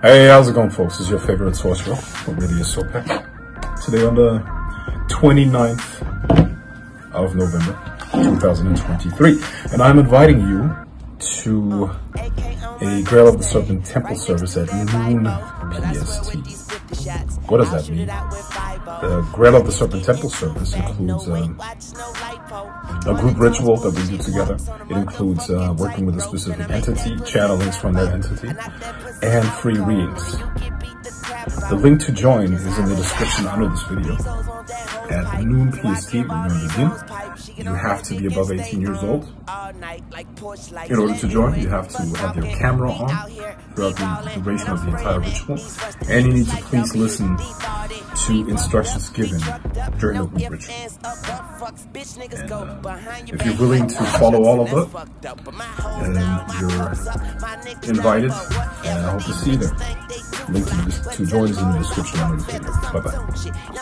Hey, how's it going, folks? This is your favorite sorcerer from Radio Sopac. Today on the 29th of November, 2023. And I'm inviting you to a Grail of the Serpent Temple service at noon PST. What does that mean? The Grail of the Serpent Temple service includes a group ritual that we do together. It includes working with a specific entity, channelings from that entity, and free readings. The link to join is in the description under this video. At noon PST, we're going to begin. You have to be above 18 years old. In order to join, you have to have your camera on throughout the duration of the entire ritual. And you need to please listen to instructions given during the group ritual. And if you're willing to follow all of that, you're invited, and I hope to see you there. Link to join is in the description under the video. Bye-bye.